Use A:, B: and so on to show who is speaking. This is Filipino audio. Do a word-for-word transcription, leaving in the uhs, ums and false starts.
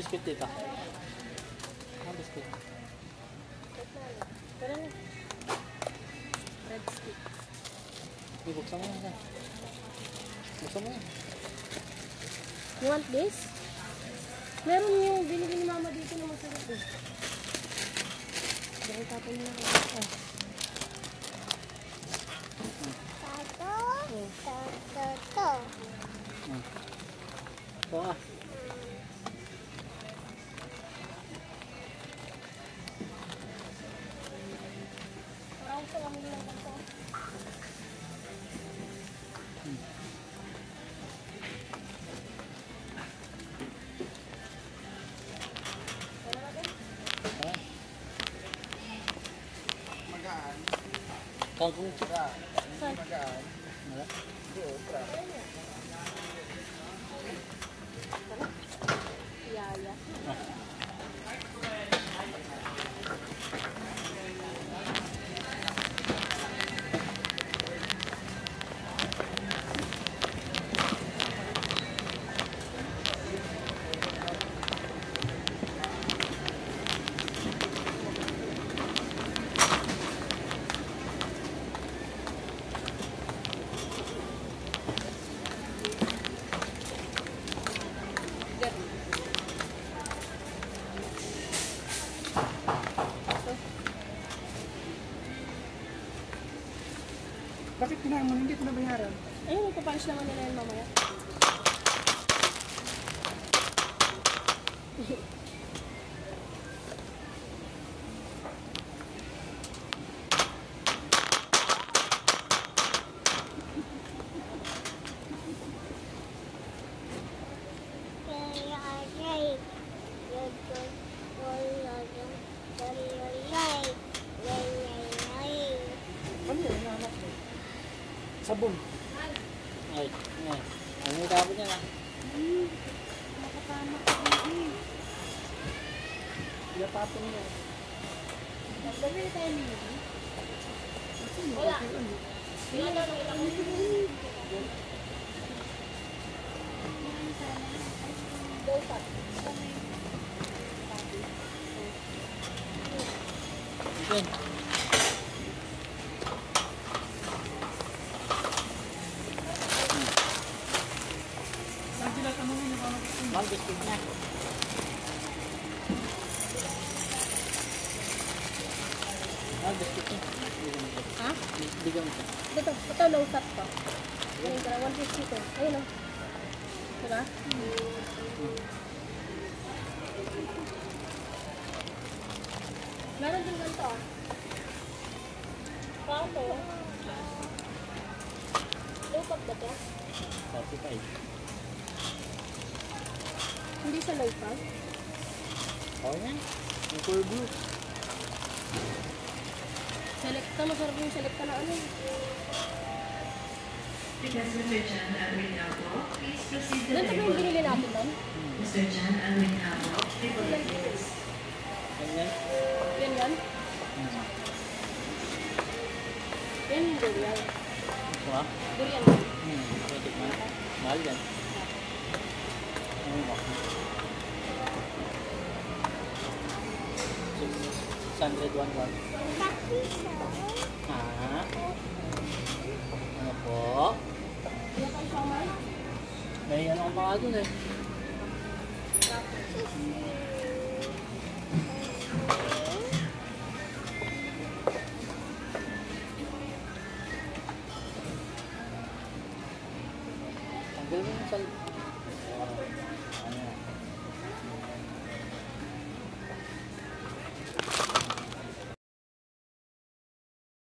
A: biscuit dito. Ah, biscuit.
B: Pero na. Red stick.
A: Buksan mo yan. Buksan mo yan.
B: You want this? Meron yung binili ni mama dito na masarap eh. Dahil tapon mo na. Oh.
C: Tato. Tato. Tato.
A: Ito ah.
B: Parang ito lang lang ito.
A: Kangkong chika.
B: Saan?
A: Wala.
B: Yaya.
D: Bakit kinain mo? Hindi ko nabayaran.
B: Ayun, ipapalis naman nila yun mamaya.
D: Ano yun? Nahanap mo? Sabon.
A: Ay, ay. Ano yung tapon niya na?
B: Nakatama ka din.
D: Yapapon mo.
B: Gabi na tayo niyo.
D: Wala.
B: Wala na lang. Dapat.
A: Yun.
D: Saan sila tanongin yung ano gusto mo?
A: Mahal biscuit niya. Mahal biscuit niya.
B: Ha?
A: Bigyan mo siya.
B: Ito, ito low fat pa. Ayun ka na, one fifty to. Ayun o. Diba? Meron din ganito ah. Parang to. Low fat ba to?
A: forty-five.
B: Hindi siya low fat.
A: Oo yan. Yung core blue.
B: Selecta, masarap yung selecta na ano.
E: Because Mister John Alwin Albo, please proceed to
B: Ganito ba yung binili natin doon?
E: Mister John Alwin Albo, table please.
A: Ganyan.
B: Yan yan?
A: Hmm.
B: Yan yung durian.
A: Ito ah.
B: Durian yan.
A: Hmm. Pwede man. Mahal yan. Ano mo? six hundred one one. Ha? Ano po?
B: Yan ang summer.
A: May ano ang mga dun eh. Tanggal mo yung sal... Ano yan?